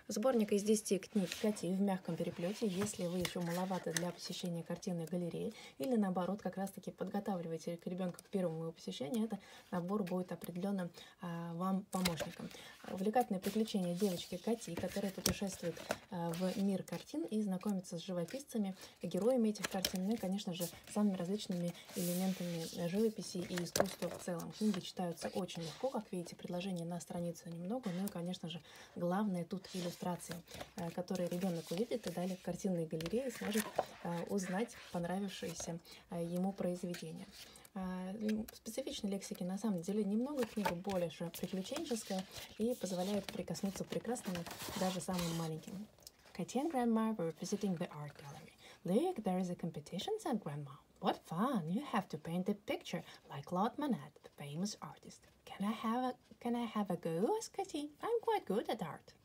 Сборник из 10 книг «Кати» в мягком переплете, если вы еще маловаты для посещения картинной галереи, или наоборот, как раз-таки подготавливаете ребенка к первому его посещению, это набор будет определенно вам помощником. Увлекательное приключение девочки Кати, которая путешествует в мир картин и знакомится с живописцами, героями этих картин, ну и, конечно же, самыми различными элементами живописи и искусства в целом. Книги читаются очень легко, как видите, предложений на страницу немного, ну и, конечно же, главное тут иллюстрации, которые ребенок увидит и далее в картинной галерее сможет узнать понравившееся ему произведение. Специфичной лексики на самом деле немного, книга больше приключенческая и позволяет прикоснуться к прекрасному даже самым маленьким. Katie and Grandma were visiting the art gallery. Look, there is a competition, said Grandma. What fun! You have to paint a picture like Claude Monet, the famous artist. Can I have a go? Asked Katie. I'm quite good at art.